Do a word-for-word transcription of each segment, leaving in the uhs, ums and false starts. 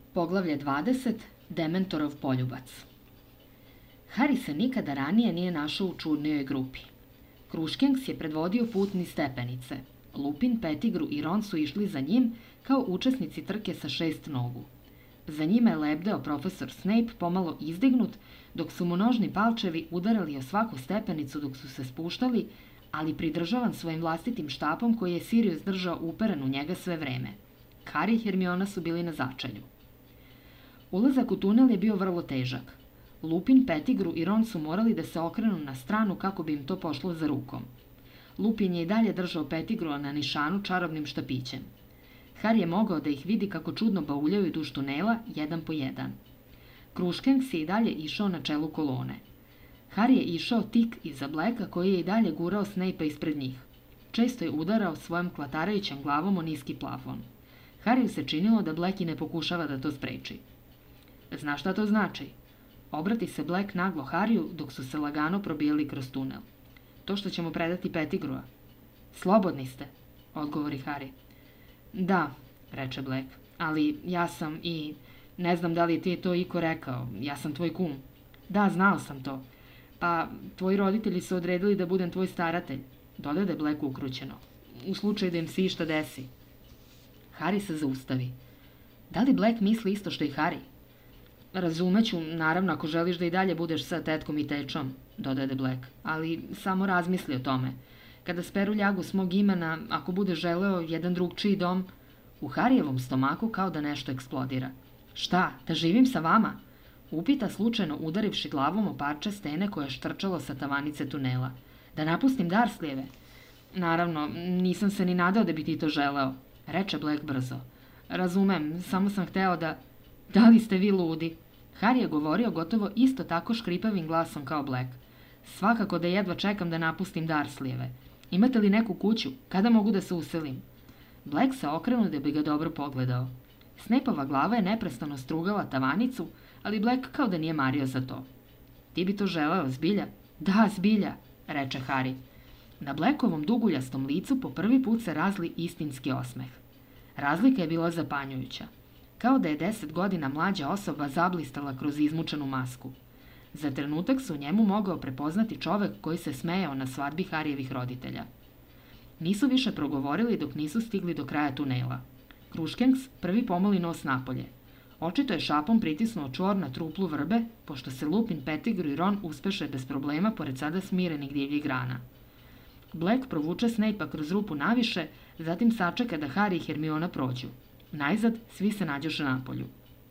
Poglavlje dvadeset. Dementorov poljubac. Hari se nikada ranije nije našao u čudnijoj grupi. Kruškenks je predvodio put niz stepenice. Lupin, Petigru i Ron su išli za njim kao učesnici trke sa šest nogu. Za njima je lebdeo profesor Snape pomalo izdignut, dok su mu nožni palčevi udarali o svaku stepenicu dok su se spuštali, ali pridržavan svojim vlastitim štapom koji je Sirius držao uperen u njega sve vreme. Harry i Hermiona su bili na začelju. Ulazak u tunel je bio vrlo težak. Lupin, Petigru i Ron su morali da se okrenu na stranu kako bi im to pošlo za rukom. Lupin je i dalje držao Petigrua na nišanu čarobnim štapićem. Harry je mogao da ih vidi kako čudno bauljaju duž tunela, jedan po jedan. Kruškenks je i dalje išao na čelu kolone. Harry je išao tik iza Blacka koji je i dalje gurao Snape-a ispred njih. Često je udarao svojom klatarajućom glavom o niski plafon. Harryu se činilo da Black i ne pokušava da to spreči. Znaš šta to znači? Obrati se Black naglo Harryu dok su se lagano probijali kroz tunel. To što ćemo predati Petigrua. Slobodni ste, odgovori Harry. Da, reče Black, ali ja sam i... Ne znam da li ti je to iko rekao, ja sam tvoj kum. Da, znao sam to. Pa, tvoji roditelji su odredili da budem tvoj staratelj, dodade Black ukrućeno. U slučaju da im se išta desi. Harry se zaustavi. Da li Black misli isto što i Harry? Razumeću, naravno, ako želiš da i dalje budeš sa tetkom i tečom, dodade Black, ali samo razmisli o tome. Kada speru ljagu s mog imena, ako bude želeo jedan drugčiji dom, u Harryjevom stomaku kao da nešto eksplodira. Šta, da živim sa vama? Upita slučajno udarivši glavom o parče stene koje je štrčalo sa tavanice tunela. Da napustim Dursleyjeve? Naravno, nisam se ni nadao da bi ti to želeo, reče Black brzo. Razumem, samo sam hteo da... Da li ste vi ludi? Harry je govorio gotovo isto tako škripavim glasom kao Black. Svakako da jedva čekam da napustim Dursleyjeve. Imate li neku kuću? Kada mogu da se uselim? Black se okrenuo da bi ga dobro pogledao. Snapeova glava je neprestano strugala tavanicu, ali Black kao da nije mario za to. Ti bi to želeo, zbilja? Da, zbilja, reče Harry. Na Blackovom duguljastom licu po prvi put se razli istinski osmeh. Razlika je bila zapanjujuća. Kao da je deset godina mlađa osoba zablistala kroz izmučenu masku. Za trenutak se u njemu mogao prepoznati čovek koji se smejao na svadbi Harryjevih roditelja. Nisu više progovorili dok nisu stigli do kraja tunela. Kruškenks prvi pomoli nos napolje. Očito je šapom pritisnuo čvor na truplu vrbe, pošto se Lupin, Pettigrew i Ron uspeše bez problema pored sada smirenih divljih grana. Black provuče Snape-a kroz rupu naviše, zatim sačeka da Harry i Hermiona prođu. Najzad svi se nađoše napolju.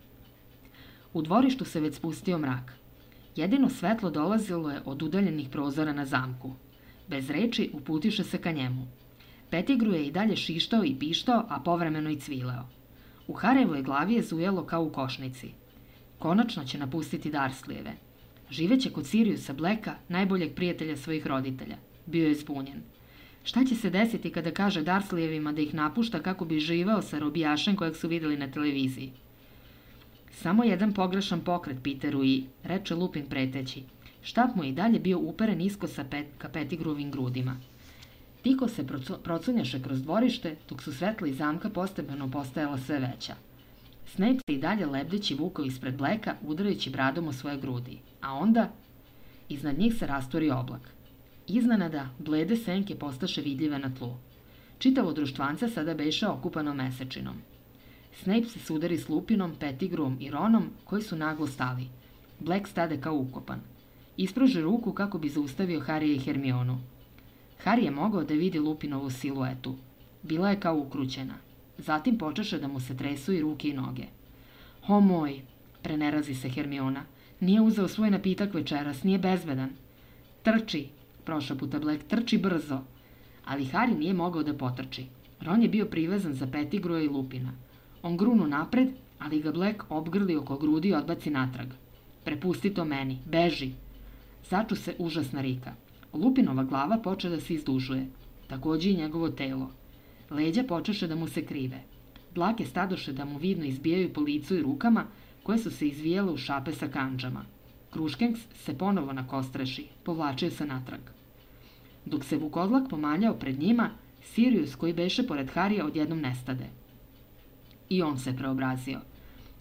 U dvorištu se već spustio mrak. Jedino svetlo dolazilo je od udaljenih prozora na zamku. Bez reči uputiše se ka njemu. Pettigrew je i dalje šištao i pištao, a povremeno i cvileo. U Harryjevoj glavi je zujelo kao u košnici. Konačno će napustiti Dursleyjeve. Živeće kod Siriusa Blacka, najboljeg prijatelja svojih roditelja. Bio je zbunjen. Šta će se desiti kada kaže Dursleyjevima da ih napušta kako bi živao sa robijašem kojeg su videli na televiziji? Samo jedan pogrešan pokret Peteru i, reče Lupin preteći. Štap mu je i dalje bio uperen isko sa pet, ka Pettigrewovim grudima. Tiko se procunjaše kroz dvorište, dok su svetla iz zamka postepeno postajala sve veća. Snape se i dalje lebdeći vukao ispred Blacka, udarajući bradom o svoje grudi. A onda, iznad njih se rasturi oblak. Iznenada, blede senke postaše vidljive na tlu. Čitavo društvance sada beše okupano mesečinom. Snape se sudari s Lupinom, Pettigrewom i Ronom, koji su naglo stali. Black stade kao ukopan. Ispruži ruku kako bi zaustavio Harrya i Hermionu. Harry je mogao da vidi Lupinovu siluetu. Bila je kao ukrućena. Zatim počeše da mu se tresu i ruke i noge. O moj, prenerazi se Hermiona. Nije uzeo svoj napitak večeras, nije bezbedan. Trči, prošaputa Black, trči brzo. Ali Harry nije mogao da potrči. Ron je bio privezan za Pettigrewa i Lupina. On grunu napred, ali ga Black obgrli oko grudi i odbaci natrag. Prepusti to meni, beži. Začu se užasna rika. Lupinova glava poče da se izdužuje. Takođe i njegovo telo. Leđa počeše da mu se krive. Dlake stadoše da mu vidno izbijaju po licu i rukama, koje su se izvijale u šape sa kandžama. Kruškenks se ponovo nakostreši, povlačio se natrag. Dok se vukodlak pomaljao pred njima, Sirius koji beše pored Harrya odjednom nestade. I on se preobrazio.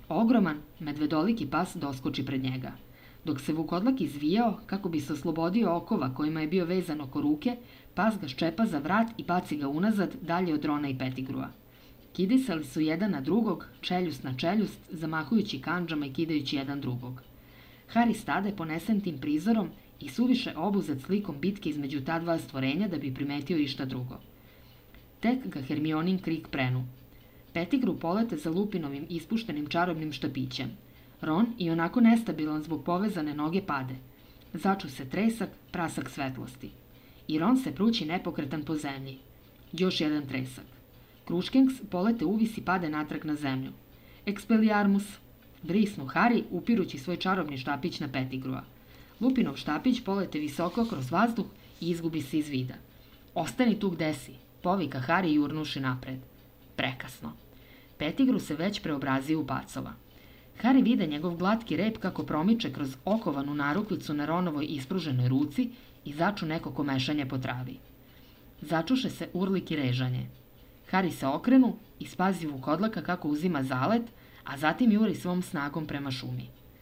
Ogroman, medvedoliki pas doskoči pred njega. Dok se vukodlak izvijao, kako bi se oslobodio okova kojima je bio vezan oko ruke, pas ga ščepa za vrat i baci ga unazad, dalje od Rona i Petigrua. Kidisali su jedan na drugog, čeljust na čeljust, zamahujući kandžama i kidajući jedan drugog. Harry stade ponesen tim prizorom i suviše obuzet slikom bitke između ta dva stvorenja da bi primetio išta drugo. Tek ga Hermionin krik prenu. Pettigrew polete za Lupinovim ispuštenim čarobnim štapićem. Ron, i onako nestabilan zbog povezane noge, pade. Začu se tresak, prasak svetlosti. I Ron se prući nepokretan po zemlji. Još jedan tresak. Kruškenks polete uvis i pade natrag na zemlju. Expelliarmus! Vrisnu Harry, upirući svoj čarobni štapić na Pettigrua. Lupinov štapić polete visoko kroz vazduh i izgubi se iz vida. Ostani tu gde si, povika Harry jurnuši napred. Prekasno. Pettigrew se već preobrazio u pacova. Harry vide njegov glatki rep kako promiče kroz okovanu narukvicu na Ronovoj ispruženoj ruci i začu neko komešanje po travi. Začuše se urlik i režanje. Harry se okrenu i spazi vukodlaka kako uzima zalet, a zatim juri svom snagom prema šumi.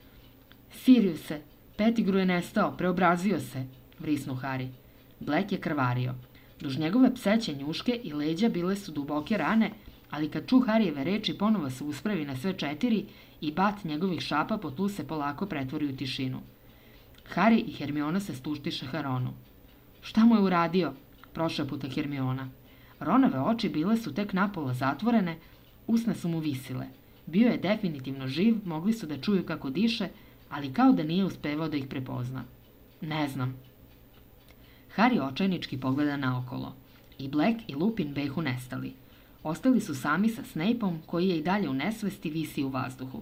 Siriuse, Pettigrew je nestao, preobrazio se, vrisnu Harry. Black je krvario. Duž njegove pseće njuške i leđa bile su duboke rane, ali kad ču Harryjeve reči ponovo se uspravi na sve četiri i bat njegovih šapa po tlu se polako pretvori u tišinu. Harry i Hermiona se stuštiše Ronu. Šta mu je uradio? Prošaputa Hermiona. Ronove oči bile su tek napola zatvorene, usne su mu visile. Bio je definitivno živ, mogli su da čuju kako diše, ali kao da nije uspevao da ih prepozna. Ne znam. Harry očajnički pogleda naokolo. I Black i Lupin behu nestali. Ostali su sami sa Snapeom, koji je i dalje u nesvesti, visi u vazduhu.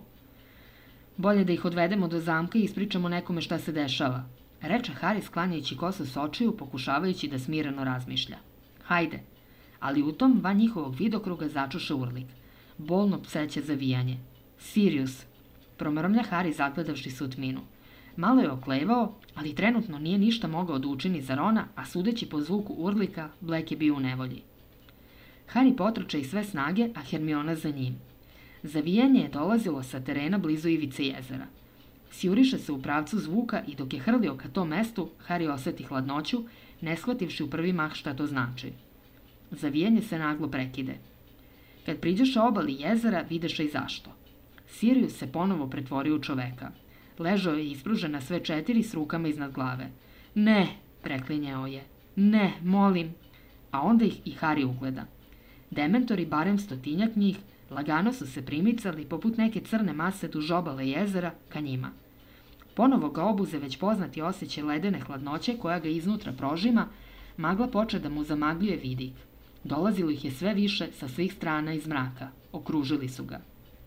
Bolje da ih odvedemo do zamka i ispričamo nekome šta se dešava, reče Harry sklanjajući kosu s očiju, pokušavajući da smireno razmišlja. Hajde. Ali u tom van njihovog vidokruga začuše urlik. Bolno pseće zavijanje. Sirius, promrmlja Harry zagledavši se u tminu. Malo je oklevao, ali trenutno nije ništa mogao da učini za Rona, a sudeći po zvuku urlika, Black je bio u nevolji. Harry potrče i sve snage, a Hermiona za njim. Zavijanje je dolazilo sa terena blizu ivice jezera. Sjuriše se u pravcu zvuka i dok je hrlio ka tom mestu, Harry oseti hladnoću, ne shvativši u prvi mah šta to znači. Zavijanje se naglo prekide. Kad priđeše obali jezera, videše i zašto. Sirius se ponovo pretvorio u čoveka. Ležao je ispružen na sve četiri s rukama iznad glave. Ne, preklinjao je. Ne, molim. A onda ih i Harry ugleda. Dementori, barem stotinjak njih, lagano su se primicali poput neke crne mase duž obale jezera ka njima. Ponovo ga obuze već poznati osjećaj ledene hladnoće koja ga iznutra prožima, magla poče da mu zamagljuje vidik. Dolazilo ih je sve više sa svih strana iz mraka. Okružili su ga.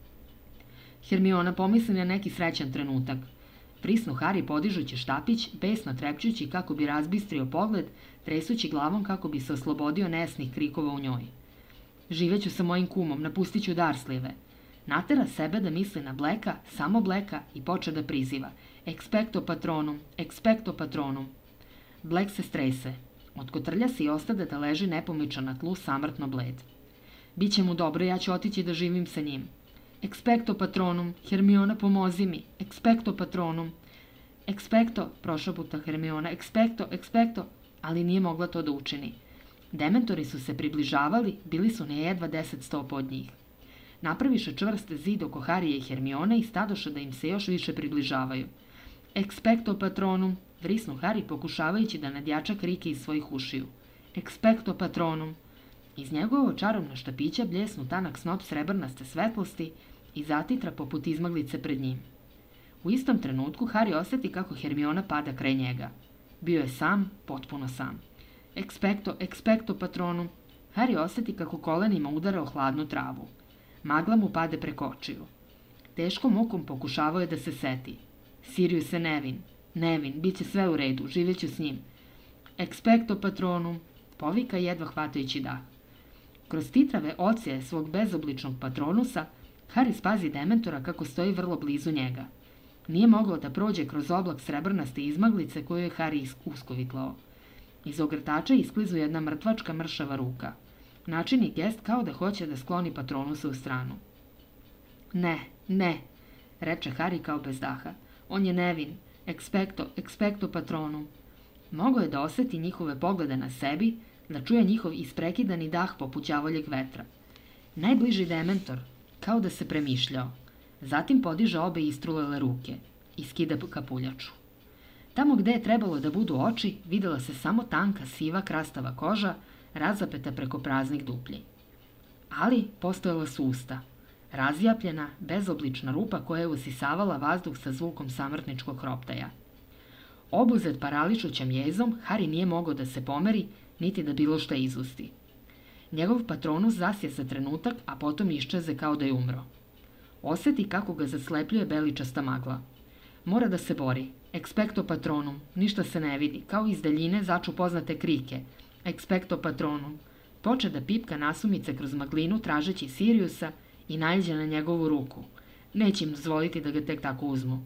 Hermiona pomisli na neki srećan trenutak. Prisnu Harry podižući štapić, besno trepćući kako bi razbistrio pogled, tresući glavom kako bi se oslobodio nejasnih krikova u njoj. Živeću sa mojim kumom, napustit ću Dursleyjeve. Natera sebe da misli na Blacka, samo Blacka i poče da priziva. Expecto patronum, expecto patronum. Black se strese. Otkotrlja se i ostade da leži nepomičan na tlu, samrtno bled. Biće mu dobro, ja ću otići da živim sa njim. Expecto patronum, Hermiona, pomozi mi. Expecto patronum. Expecto, prošaputa Hermiona, expecto, expecto, ali nije mogla to da učini. Dementori su se približavali, bili su ne jedva deset stopa od njih. Napraviše čvrst zid oko Harija i Hermione i stadoše da im se još više približavaju. Expecto patronum, vrisnu Harry pokušavajući da nadjača krike iz svojih ušiju. Expecto patronum. Iz njegovo čarobno štapića bljesnu tanak snop srebrnaste svetlosti i zatitra poput izmaglice pred njim. U istom trenutku Harry osjeti kako Hermiona pada kraj njega. Bio je sam, potpuno sam. Expecto, expecto patronum. Harry osjeti kako kolenima udara o hladnu travu. Magla mu pade preko očiju. Teškom mukom pokušavao je da se seti. Sirius je nevin. Nevin, bit će sve u redu, živeću s njim. Expecto patronum. Povika jedva hvatajući dah. Kroz titrave ocije svog bezobličnog patronusa, Harry spazi Dementora kako stoji vrlo blizu njega. Nije mogao da prođe kroz oblak srebrnaste izmaglice koju je Harry uskovitlao. Iz ogrtača isklizu jedna mrtvačka mršava ruka. Načini gest kao da hoće da skloni patronusa u stranu. Ne, ne, reče Hari kao bez daha. On je nevin. Expecto, expecto patronum. Mogao je da oseti njihove poglede na sebi, da čuje njihov isprekidani dah poput đavoljeg vetra. Najbliži dementor, kao da se premišljao. Zatim podiže obe istrulele ruke i skida kapuljaču. Tamo gde je trebalo da budu oči, videla se samo tanka, siva, krastava koža, razapeta preko praznih duplji. Ali postojala su usta, razjapljena, bezoblična rupa koja je usisavala vazduh sa zvukom samrtničkog hroptaja. Obuzet parališućem jezom, Hari nije mogao da se pomeri, niti da bilo šta izusti. Njegov patronus zasje za trenutak, a potom iščeze kao da je umro. Oseti kako ga zaslepljuje beličasta magla. Mora da se bori. Expecto patronum. Ništa se ne vidi. Kao iz daljine začu poznate krike. Expecto patronum. Poče da pipka nasumice kroz maglinu tražeći Siriusa i naiđe na njegovu ruku. Neće im dozvoliti da ga tek tako uzmu.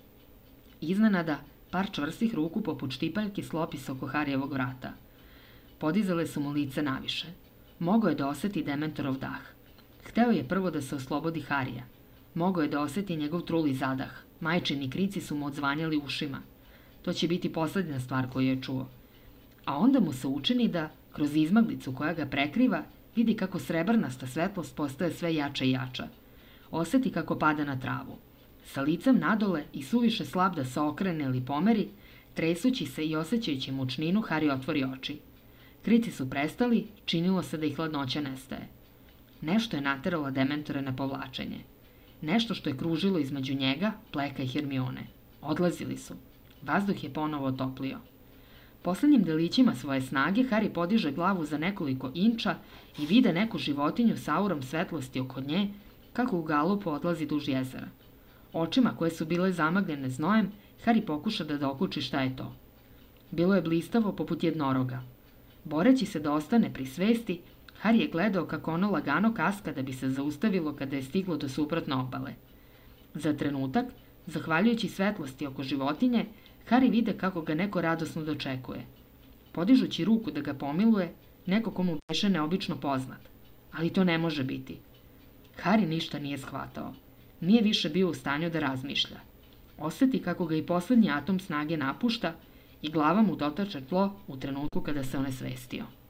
Iznenada, par čvrstih ruku poput štipaljki sklopi se oko Harijevog vrata. Podizale su mu lice naviše. Mogao je da oseti dementorov dah. Hteo je prvo da se oslobodi Harija. Mogao je da oseti njegov truli zadah. Majčini krici su mu odzvanjali ušima. To će biti poslednja stvar koju je čuo. A onda mu se učini da, kroz izmaglicu koja ga prekriva, vidi kako srebrnasta svetlost postaje sve jača i jača. Oseti kako pada na travu. Sa licem nadole i suviše slab da se okrene ili pomeri, tresući se i osjećajući mučninu, Hari otvori oči. Krici su prestali, činilo se da ih hladnoća nestaje. Nešto je nateralo dementore na povlačenje. Nešto što je kružilo između njega, Pleka i Hermione. Odlazili su. Vazduh je ponovo otoplio. Poslednjim delićima svoje snage Hari podiže glavu za nekoliko inča i vide neku životinju sa aurom svetlosti oko nje, kako u galupu odlazi duž jezera. Očima koje su bile zamagljene znojem, Hari pokuša da dokuči šta je to. Bilo je blistavo poput jednoroga. Boreći se da ostane pri svesti, Hari je gledao kako ono lagano kaska da bi se zaustavilo kada je stiglo do suprotne obale. Za trenutak, zahvaljujući svetlosti oko životinje, Hari vide kako ga neko radosno dočekuje. Podižući ruku da ga pomiluje, neko komu beše neobično poznat. Ali to ne može biti. Hari ništa nije shvatao. Nije više bio u stanju da razmišlja. Oseti kako ga i poslednji atom snage napušta i glava mu dotače tlo u trenutku kada se onesvestio.